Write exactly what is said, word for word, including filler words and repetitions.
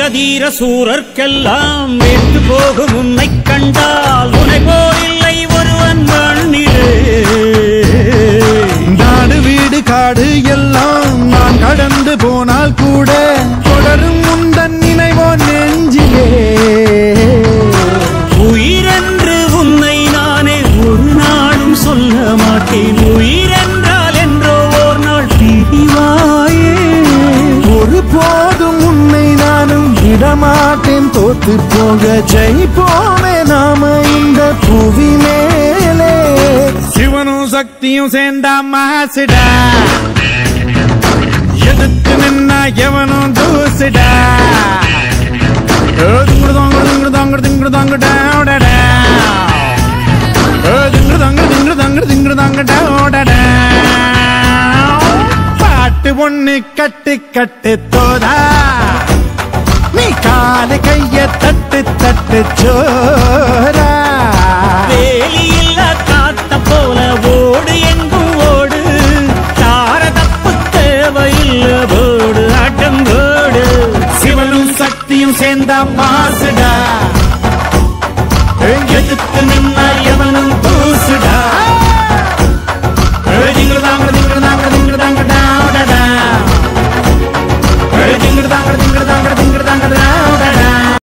வீரதீர சூரர்க்கெல்லாம் வேட்டு போகும் உன்னை கண்டால் உனை போரில்லை ஒருவன் மண்ணிலே. நாடு வீடு காடு எல்லாம் நான் கடந்து போனால் கூட தொடரும் உந்தன் நினைவோ நெஞ்சிலே. உயிரென்று உன்னை நானே ஒரு நாளும் சொல்ல மாட்டேன். உயிரென்றால் என்றோ ஓர் நாள் பிரிவாயே. ஒரு போதும் உன்னை நானும் விடமாட்டேன். தோத்து போக ஜெயிப்போமே நாம இந்த புவி மேலே. சிவனும் சக்தியும் சேர்ந்தா மாசுடா, எதிர்த்து நின்னா எவனும் தூசுடா. திங்குடு தாங்குடு திங்குடு தாங்குடு திங்குடு தாங்குடா ஓடடா. திங்குடு தாங்குடு திங்குடு தாங்குடு திங்குடு தாங்குடா ஓடடா. பாட்டு ஒண்ணு கட்டு கட்டு தோதா, நீ கால கைய தட்டு தட்டு சோரா. வேலியில்ல காத்த போல ஓடு எங்கும் ஓடு, தார தப்பு தேவையில்ல போடு ஆட்டம் போடு. சிவனும் சக்தியும் சேர்ந்தா மாசுடா, எதிர்த்து நின்னா